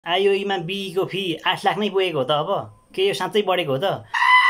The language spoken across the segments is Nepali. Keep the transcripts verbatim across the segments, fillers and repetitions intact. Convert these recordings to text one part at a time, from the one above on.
आईओई मा बीई को फी आठ लाख नै पुगेको हो त अब के यो साँच्चै बढेको हो त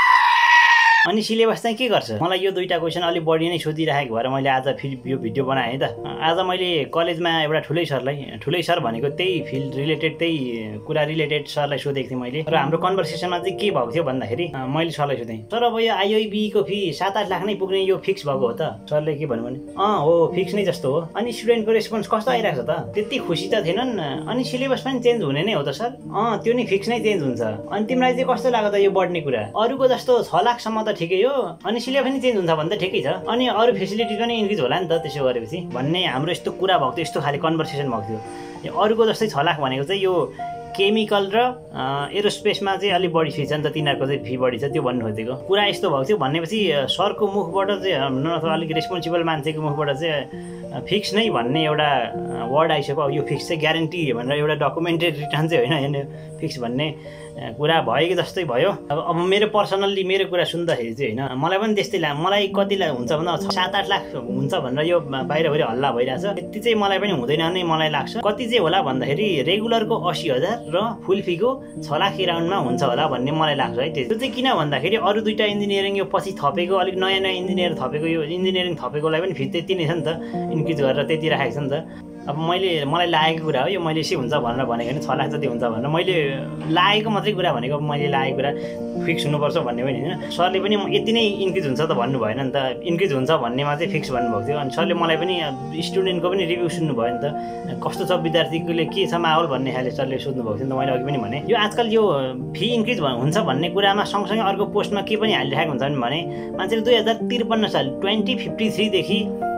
अनि सिलेबस चाहिँ के गर्छ मलाई यो दुईटा क्वेशन अलि बढी नै सोधिराखेको भएर मैले आज फेरि यो भिडियो बनाएँ त आज मैले कलेजमा एउटा ठुलै सरलाई ठुलै सर भनेको त्यही फिल्ड रिलेटेड त्यही कुरा रिलेटेड सरलाई सोधेको थिएँ मैले र हाम्रो कन्भर्सेसनमा चाहिँ के भएको थियो भन्दाखेरि मैले सरलाई सोधेँ सर अब यो आईओई बीई को फी सात आठ लाख नै पुग्ने यो फिक्स भएको हो त सरले के भन्नु भने अँ हो फिक्स नै जस्तो हो अनि स्टुडेन्टको रेस्पोन्स कस्तो आइरहेको छ त त्यति खुसी त थिएनन् अनि सिलेबस पनि चेन्ज हुने नै हो त सर अँ त्यो नि फिक्स नै चेन्ज हुन्छ अनि तिमीलाई चाहिँ कस्तो लाग्यो त यो बढ्ने कुरा अरूको जस्तो छ लाखसम्म त ठिकै हो अनि सिलेबस पनि चेन्ज हुन्छ भने त ठिकै छ अनि अरू फेसिलिटी पनि इन्क्रिज होला नि त त्यसो गरेपछि भन्ने हाम्रो यस्तो कुरा भएको थियो यस्तो खाले कन्भर्सेसन भएको थियो यो अरूको जस्तै छ लाख भनेको चाहिँ यो केमिकल र एरोस्पेसमा चाहिँ अलिक बढी फी छ नि त तिनीहरूको चाहिँ फी बढी छ त्यो भन्नु खोजेको कुरा यस्तो भएको थियो भनेपछि सरको मुखबाट चाहिँ अथवा अलिक रेस्पोन्सिबल मान्छेको मुखबाट चाहिँ फिक्स नै भन्ने एउटा वर्ड आइसक्यो यो फिक्स चाहिँ ग्यारेन्टी भनेर एउटा डकुमेन्टेड रिटर्न चाहिँ होइन फिक्स भन्ने कुरा भएको जस्तै भयो अब अब मेरो पर्सनल्ली मेरो कुरा सुन्दाखेरि चाहिँ होइन मलाई पनि त्यस्तै लाग्छ मलाई कति हुन्छ भन्दा सात आठ लाख हुन्छ भनेर यो बाहिरभरि हल्ला भइरहेछ त्यति चाहिँ मलाई पनि हुँदैन नै मलाई लाग्छ कति चाहिँ होला भन्दाखेरि रेगुलरको असी हजार र फुल फीको छ लाख राउन्डमा हुन्छ होला भन्ने मलाई लाग्छ है त्यो चाहिँ किन भन्दाखेरि अरू दुईवटा इन्जिनियरिङ यो पछि थपेको अलिक नयाँ नयाँ इन्जिनियर थपेको यो इन्जिनियरिङ थपेकोलाई पनि फी त्यति नै छ नि त इन्क्रिज गरेर त्यति राखेको छ नि त अब मैले मलाई लागेको कुरा हो यो मैले यसै हुन्छ भनेर भनेको नि छ लाख जति हुन्छ भनेर मैले लागेको मात्रै कुरा भनेको मैले लागेको कुरा फिक्स हुनुपर्छ भन्ने पनि होइन सरले पनि यति नै इन्क्रिज हुन्छ त भन्नु भएन नि त इन्क्रिज हुन्छ भन्नेमा चाहिँ फिक्स भन्नुभएको थियो अनि सरले मलाई पनि स्टुडेन्टको पनि रिभ्यू सुन्नु भयो नि त कस्तो छ विद्यार्थीले के छ माहौल भन्ने खाले सरले सोध्नुभएको थियो नि त मैले अघि पनि भने यो आजकल यो फी इन्क्रिज हुन्छ भन्ने कुरामा सँगसँगै अर्को पोस्टमा के पनि हालिरहेको हुन्छ भने मान्छेले दुई हजार त्रिपन्न साल ट्वेन्टी फिफ्टी थ्रीदेखि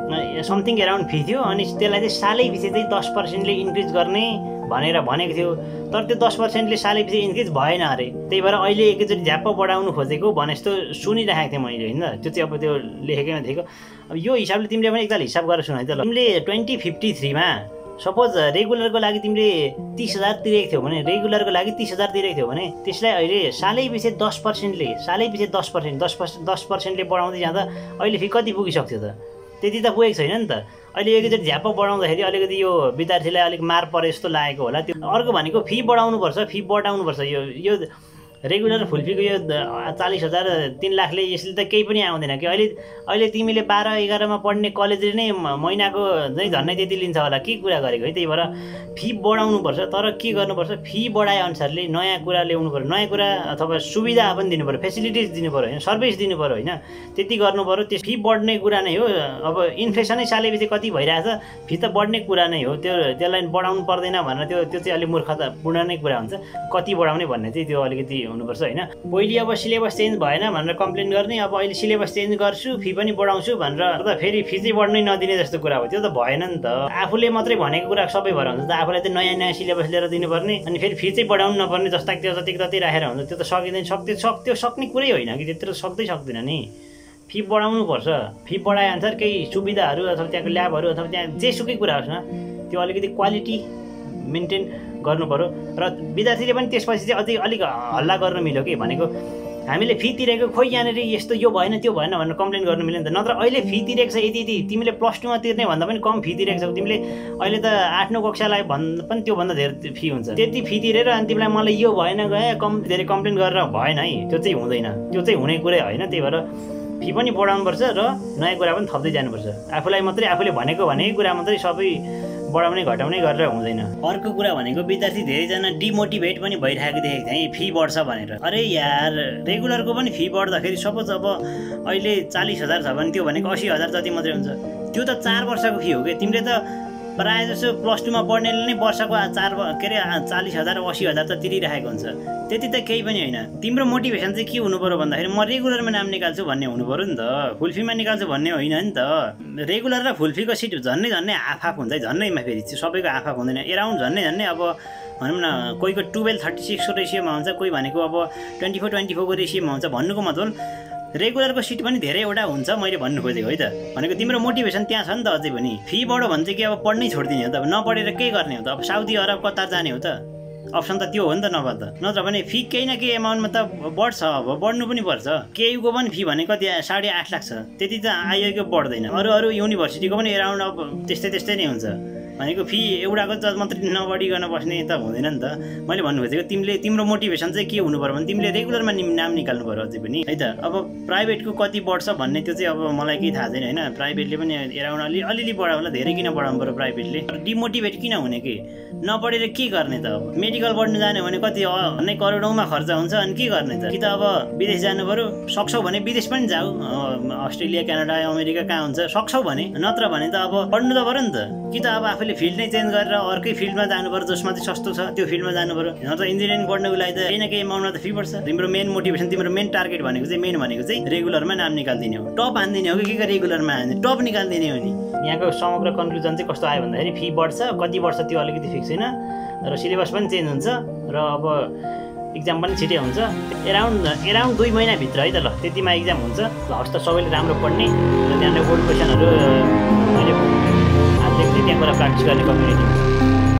समथिङ एराउन्ड फी थियो अनि त्यसलाई चाहिँ सालै पछि चाहिँ दस पर्सेन्टले इन्क्रिज गर्ने भनेर भनेको थियो तर त्यो दस पर्सेन्टले सालै पछि इन्क्रिज भएन अरे त्यही भएर अहिले एकैचोटि झ्याप्प बढाउनु खोजेको भने जस्तो सुनिरहेको थिएँ मैले होइन त्यो चाहिँ अब त्यो लेखेकै नथिएको अब यो हिसाबले तिमीले पनि एकताल हिसाब गरेर सुनाइ त ल तिमीले ट्वेन्टी फिफ्टी थ्रीमा सपोज रेगुलरको लागि तिमीले तिस हजार तिरेको थियौ भने रेगुलरको लागि तिस हजार तिरेको थियौ भने त्यसलाई अहिले सालै पछि दस पर्सेन्टले सालै पछि दस पर्सेन्ट दस पर्सेन्ट दस पर्सेन्टले बढाउँदै जाँदा अहिले फी कति पुगिसक्थ्यो त त्यति त पुगेको छैन नि त अहिले एकैचोटि झ्याप्प बढाउँदाखेरि अलिकति यो विद्यार्थीलाई अलिक मार परे जस्तो लागेको होला त्यो अर्को भनेको फी बढाउनुपर्छ फी बढाउनुपर्छ यो यो रेगुलर फुल फीको यो चालिस हजार तिन लाखले यसले त केही पनि आउँदैन कि अहिले अहिले तिमीले बाह्र एघारमा पढ्ने कलेजले नै महिनाको चाहिँ झन्नै त्यति लिन्छ होला के कुरा गरेको है त्यही भएर फी बढाउनुपर्छ तर के गर्नुपर्छ फी बढाए अनुसारले नयाँ कुरा ल्याउनु पर्यो नयाँ कुरा अथवा सुविधा पनि दिनु पर्यो फेसिलिटिज दिनु पर्यो होइन सर्भिस दिनु पर्यो होइन त्यति गर्नु पर्यो त्यो फी बढ्ने कुरा नै हो अब इन्फ्लेसनै सालैपछि कति भइरहेछ फी त बढ्ने कुरा नै हो त्यो त्यसलाई बढाउनु पर्दैन भनेर त्यो त्यो चाहिँ अलिक मूर्खतापूर्ण नै कुरा हुन्छ कति बढाउने भन्ने चाहिँ त्यो अलिकति हुनुपर्छ होइन पहिले अब सिलेबस चेन्ज भएन भनेर कम्प्लेन गर्ने अब अहिले सिलेबस चेन्ज गर्छु फी पनि बढाउँछु भनेर त फेरि फी चाहिँ बढ्नै नदिने जस्तो कुरा हो त्यो त भएन नि त आफूले मात्रै भनेको कुरा सबै भएर हुन्छ त आफूलाई त नयाँ नयाँ सिलेबस लिएर दिनुपर्ने अनि फेरि फी चाहिँ बढाउनु नपर्ने जस्ता त्यो जति जति राखेर हुन्छ त्यो त सकिँदैन सक्दै सक् त्यो सक्ने कुरै होइन कि त्यत्रो सक्दै सक्दैन नि फी बढाउनु पर्छ फी बढाए अनुसार केही सुविधाहरू अथवा त्यहाँको ल्याबहरू अथवा त्यहाँ जेसुकै कुरा होस् न त्यो अलिकति क्वालिटी मेन्टेन गर्नु पर्यो र विद्यार्थीले पनि त्यसपछि चाहिँ अझै अलिक हल्ला गर्न मिल्यो कि भनेको हामीले फी तिरेको खोइ यहाँनिर यस्तो यो भएन त्यो भएन भनेर कम्प्लेन गर्नु मिल्दैन त नत्र अहिले फी तिरेको छ यति यति तिमीले प्लस टूमा तिर्ने भन्दा पनि कम फी तिरेको छ तिमीले अहिले त आठ नौ कक्षालाई भन्दा पनि त्योभन्दा धेरै फी हुन्छ त्यति फी तिरेर अनि तिमीलाई मलाई यो भएन गए कम धेरै कम्प्लेन गरेर भएन है त्यो चाहिँ हुँदैन त्यो चाहिँ हुने कुरै होइन त्यही भएर फी पनि बढाउनुपर्छ र नयाँ कुरा पनि थप्दै जानुपर्छ आफूलाई मात्रै आफूले भनेको भनेकै कुरा मात्रै सबै बढाउने घटाउने गरेर हुँदैन अर्को कुरा भनेको विद्यार्थी धेरैजना डिमोटिभेट पनि भइरहेको देखेको थिएँ फी बढ्छ भनेर अरे यार रेगुलरको पनि फी बढ्दाखेरि सपोज अब अहिले चालिस हजार छ भने त्यो भनेको असी हजार जति मात्रै हुन्छ त्यो त चार वर्षको फी हो कि तिमीले त प्रायः जसो प्लस टूमा पढ्नेले नै वर्षको चार के अरे चालिस हजार असी हजार त तिरिरहेको हुन्छ त्यति त केही पनि होइन तिम्रो मोटिभेसन चाहिँ के हुनु पर्यो भन्दाखेरि म रेगुलरमा नाम निकाल्छु भन्ने हुनु पर्यो नि त फुलफीमा निकाल्छु भन्ने होइन नि त रेगुलर र फुलफीको सिट झन्नै झन्नै हाफ हाफ हुन्छ झन्नैमा फेरि सबैको हाफ हाफ हुँदैन एराउन्ड झन्नै झन्नै अब भनौँ न कोहीको टुवेल्भ थर्टी सिक्सको रेसियोमा हुन्छ कोही भनेको अब ट्वेन्टी फोर ट्वेन्टी फोरको रेसियोमा हुन्छ भन्नुको मतलब रेगुलरको सिट पनि धेरैवटा हुन्छ मैले भन्नु खोजेको है त भनेको तिम्रो मोटिभेसन त्यहाँ छ नि त अझै पनि फी बढो भने चाहिँ कि अब पढ्नै छोडिदिने हो त अब नपढेर केही गर्ने हो त अब साउदी अरब कतार जाने हो त अप्सन त त्यो हो नि त नभए त नत्र भने फी केही न केही एमाउन्टमा त बढ्छ अब बढ्नु पनि पर्छ केयुको पनि फी भनेको कति साढे आठ लाख छ त्यति त आइओईको बढ्दैन अरू अरू युनिभर्सिटीको पनि एराउन्ड अब त्यस्तै त्यस्तै नै हुन्छ भनेको फी एउटाको जज मात्रै नबढिकन बस्ने त हुँदैन नि त। मैले भन्नु खोजेको तिमीले तिम्रो मोटिभेसन चाहिँ के हुनु पर्यो भने तिमीले रेगुलरमा नाम निकाल्नु पर्यो अझै पनि है त। अब प्राइभेटको कति बढ्छ भन्ने त्यो चाहिँ अब मलाई केही थाहा छैन होइन। प्राइभेटले पनि एराउन्ड अलि अलिअलि बढायो होला, धेरै किन बढाउनु पर्यो प्राइभेटले? डिमोटिभेट किन हुने कि नपढेर के गर्ने त? अब मेडिकल पढ्नु जाने भने कति भन्ने करोडौँमा खर्च हुन्छ, अनि के गर्ने त? कि त अब विदेश जानु पर्यो, सक्छौ भने विदेश पनि जाऊ, अस्ट्रेलिया क्यानाडा अमेरिका कहाँ हुन्छ, सक्छौ भने। नत्र भने त अब पढ्नु त पर्यो नि त। कि त अब आफूले फिल्ड नै चेन्ज गरेर अर्कै फिल्डमा जानु पर्यो जसमा चाहिँ सस्तो छ त्यो फिल्डमा जानु पर्यो। नत्र इन्जिनियरिङ पढ्नुको लागि त केही न केही एमाउन्टमा त फी पर्छ। तिम्रो मेन मोटिभेसन, तिम्रो मेन टार्गेट भनेको चाहिँ मेन भनेको चाहिँ रेगुलरमा नाम निकाल्दिने हो, टप हान्दिने हो कि के रेगुलरमा हान्ने टप निकाल्दिने हो नि। यहाँको समग्र कन्क्लुजन चाहिँ कस्तो आयो भन्दाखेरि फी बढ्छ, कति वर्ष त्यो अलिकति फिक्स छैन, र सिलेबस पनि चेन्ज हुन्छ, र अब इक्जाम पनि छिटै हुन्छ। एराउन्ड एराउन्ड दुई महिनाभित्र है त ल त्यतिमा इक्जाम हुन्छ। ल हस् त सबैले राम्रो पढ्ने र त्यहाँनिर ओल्ड क्वेसनहरू मैले हात लेख्ने त्यहाँ गएर प्र्याक्टिस गर्ने कम्युनिटी